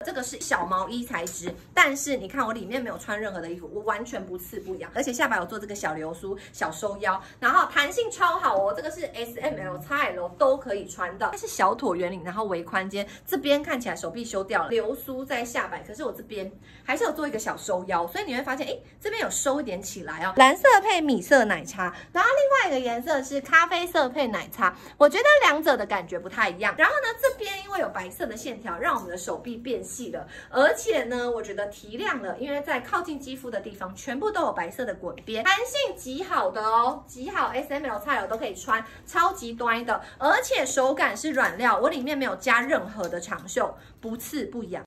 这个是小毛衣材质，但是你看我里面没有穿任何的衣服，我完全不刺不痒，而且下摆有做这个小流苏、小收腰，然后弹性超好哦。这个是 S、M、L、XL 都可以穿的，它是小椭圆领，然后微宽肩，这边看起来手臂修掉了，流苏在下摆，可是我这边还是有做一个小收腰，所以你会发现，哎，这边有收一点起来哦。蓝色配米色奶茶，然后另外一个颜色是咖啡色配奶茶，我觉得两者的感觉不太一样。然后呢，这边因为有白色的线条，让我们的手臂变细了，而且呢，我觉得提亮了，因为在靠近肌肤的地方全部都有白色的滚边，弹性极好的哦，极好 ，S、M、L、XL 都可以穿，超级端的，而且手感是软料，我里面没有加任何的长袖，不刺不痒。